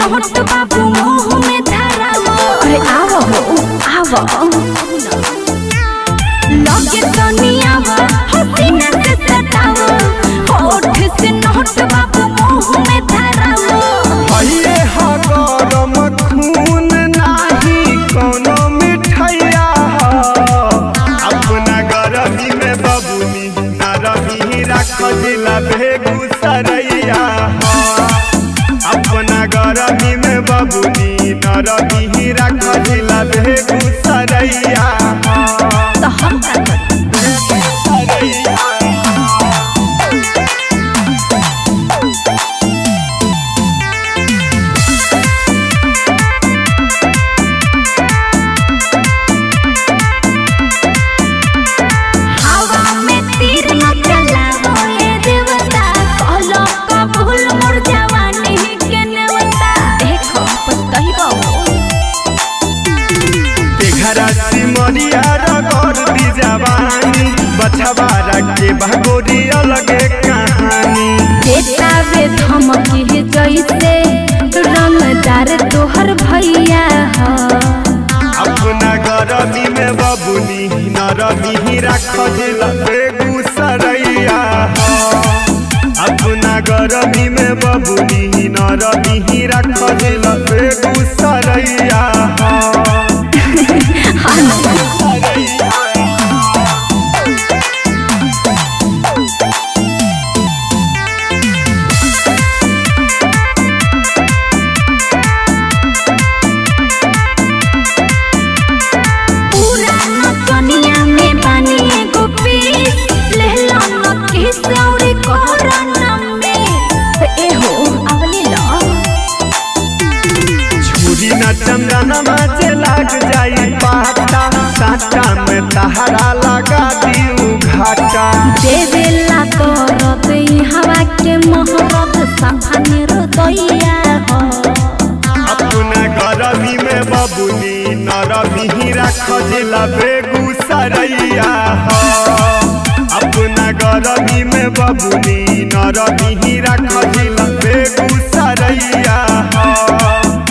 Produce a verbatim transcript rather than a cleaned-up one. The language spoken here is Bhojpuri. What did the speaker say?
नोट बाबू मुंह में धरावो। अरे आवो हो आवो लगे दुनियावा हसीना से सतावो। होठ से नोट बाबू मुंह में धरावो। हइये हा गरम खून नाही कोनो मिठाइया अपना गरमी में बबुनी नरमी रख जिला बेगूसरैया। अपना गरमी में बबुनी नरमी रख जिला बेगूसरैया। तो हम सिमरिया रगड़ दी जवानी बछवारा के भगोरी अलगे कहानी। देता वे धमकी जैसे रंगदार तोहर भैया हो। अपना गरमी में बबुनी नरमी रख जिला बेगूसरैया। अपना गरमी में बबुनी नरमी रख जिला बेगूसरैया। चंदन में लाग जाई पाता साटा में तहरा लगा दियो घाटा। देवेला करत हवा के मोहब्बत सफाने रोदैया हो। अपना गरमी में बबुनी नरमी रख जिला बेगूसरैया। अपना गरमी में बबुनी नरमी रख जिला बेगूसरैया।